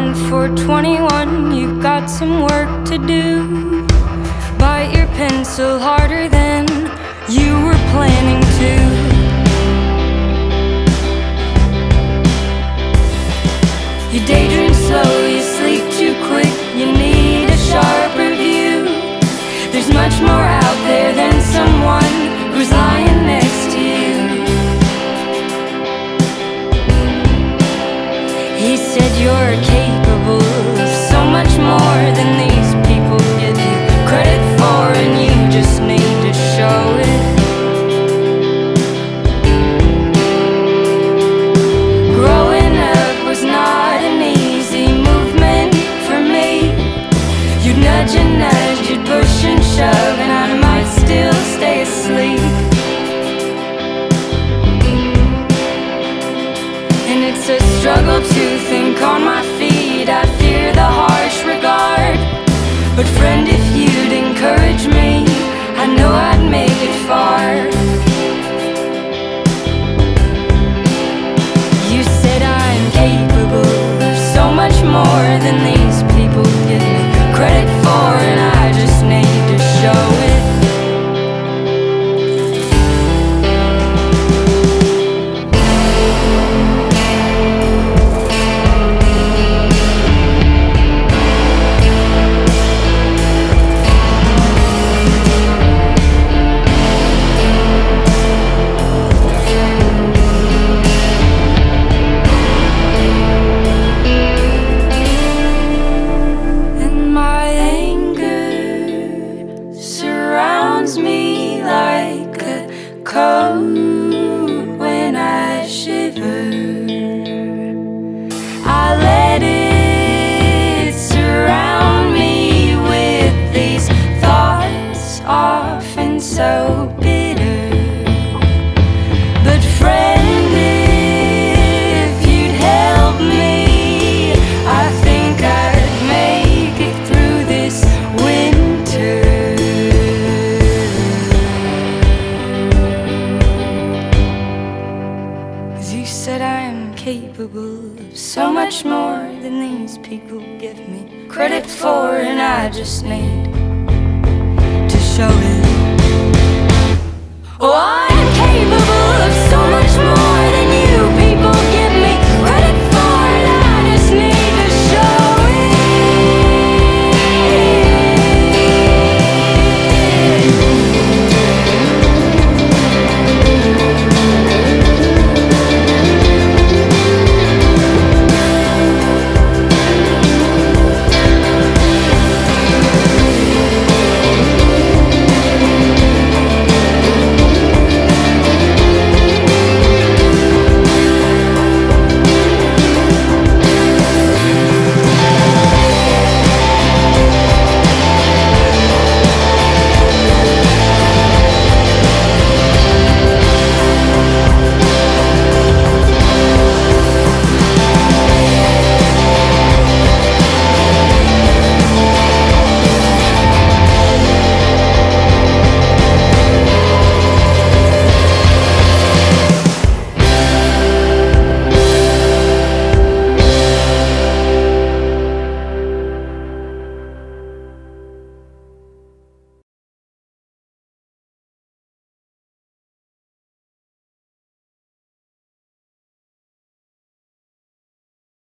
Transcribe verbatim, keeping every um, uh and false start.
young for twenty-one, you've got some work to do. Bite your pencil harder than you were planning to. You daydream slow, you sleep too quick, you need a sharper view. There's much more out there than someone who's lying next to you. He said you're capable of so much more than these people give you credit for, and you just need to show it. Growing up was not an easy movement for me. You'd nudge and nudge, you'd push and shove, and I might still stay asleep. And it's a struggle to think on my feet. I fear the harsh regard, but friend, if you'd encourage me, I know I'd make it far. You said I'm capable of so much more than these people give me credit for, and I just need to show it. Me like a coat when I shiver. I let it surround me with these thoughts, often so bitter. But friend, if you'd help me, I think I'd make it through this winter. You said I am capable of so much more than these people give me credit for, and I just need to show it.